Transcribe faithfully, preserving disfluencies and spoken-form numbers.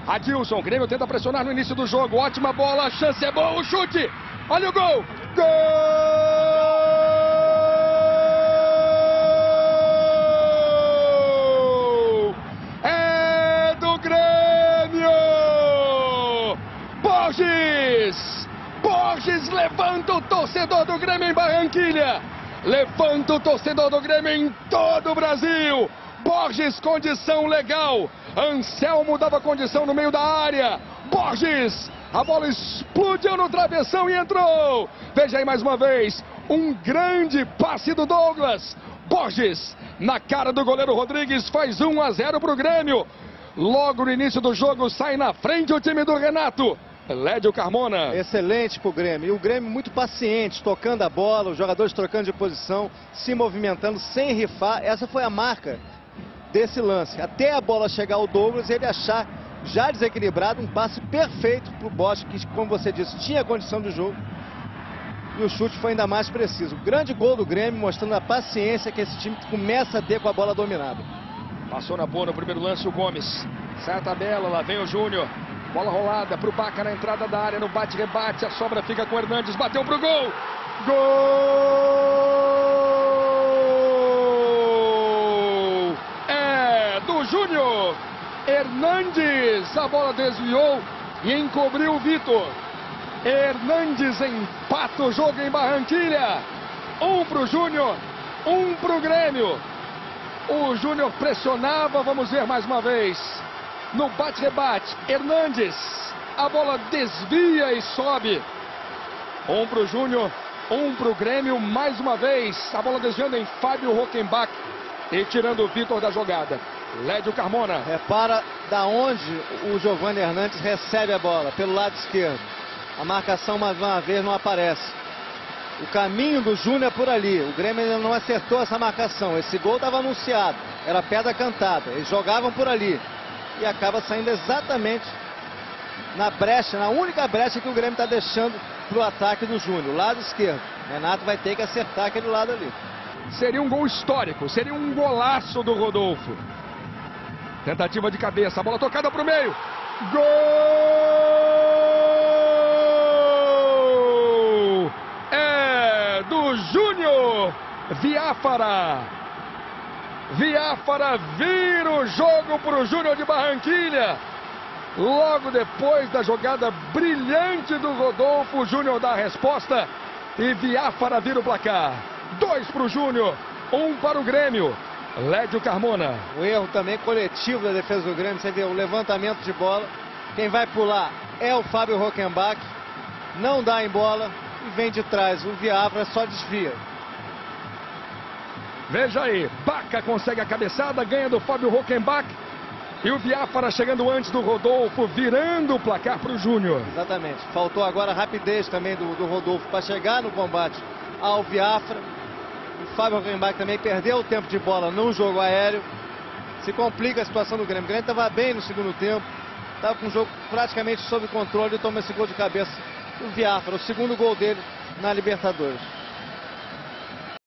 Adilson, o Grêmio tenta pressionar no início do jogo. Ótima bola, a chance é boa, o chute. Olha o gol. Gol! É do Grêmio! Borges! Borges levanta o torcedor do Grêmio em Barranquilha. Levanta o torcedor do Grêmio em todo o Brasil. Borges, condição legal. Anselmo dava condição no meio da área. Borges, a bola explodiu no travessão e entrou. Veja aí mais uma vez, um grande passe do Douglas. Borges, na cara do goleiro Rodrigues, faz um a zero para o Grêmio. Logo no início do jogo, sai na frente o time do Renato. Lédio Carmona. Excelente para o Grêmio. E o Grêmio muito paciente, tocando a bola, os jogadores trocando de posição, se movimentando sem rifar. Essa foi a marca desse lance. Até a bola chegar ao Douglas, ele achar já desequilibrado um passe perfeito para o Bosch, que, como você disse, tinha condição de jogo. E o chute foi ainda mais preciso. Grande gol do Grêmio, mostrando a paciência que esse time começa a ter com a bola dominada. Passou na boa no primeiro lance o Gomes. Sai a tabela, lá vem o Júnior. Bola rolada para o Baca na entrada da área, no bate-rebate, a sobra fica com o Hernandes, bateu pro gol! Gol! É do Júnior! Hernandes, a bola desviou e encobriu o Vitor. Hernandes empata o jogo em Barranquilha. Um pro Júnior, um pro Grêmio. O Júnior pressionava, vamos ver mais uma vez. No bate-rebate, Hernandes, a bola desvia e sobe. Um para o Júnior, um para o Grêmio, mais uma vez. A bola desviando em Fábio Hockenbach e tirando o Vitor da jogada. Lédio Carmona. Repara da onde o Giovanni Hernandes recebe a bola, pelo lado esquerdo. A marcação mais uma vez não aparece. O caminho do Júnior é por ali. O Grêmio ainda não acertou essa marcação. Esse gol estava anunciado, era pedra cantada. Eles jogavam por ali. E acaba saindo exatamente na brecha, na única brecha que o Grêmio está deixando para o ataque do Júnior, lado esquerdo. Renato vai ter que acertar aquele lado ali. Seria um gol histórico, seria um golaço do Rodolfo. Tentativa de cabeça, a bola tocada para o meio. Gol! É do Júnior Viáfara. Viáfara vira o jogo para o Júnior de Barranquilha. Logo depois da jogada brilhante do Rodolfo, o Júnior dá a resposta e Viáfara vira o placar. Dois para o Júnior, um para o Grêmio. Lédio Carmona. O erro também coletivo da defesa do Grêmio. Você vê o levantamento de bola. Quem vai pular é o Fábio Hockenbach. Não dá em bola e vem de trás. O Viáfara só desvia. Veja aí, Baca consegue a cabeçada, ganha do Fábio Hockenbach. E o Viáfara chegando antes do Rodolfo, virando o placar para o Júnior. Exatamente. Faltou agora a rapidez também do, do Rodolfo para chegar no combate ao Viáfara. O Fábio Hockenbach também perdeu o tempo de bola no jogo aéreo. Se complica a situação do Grêmio. O Grêmio estava bem no segundo tempo. Estava com o jogo praticamente sob controle e toma esse gol de cabeça do Viáfara. O segundo gol dele na Libertadores.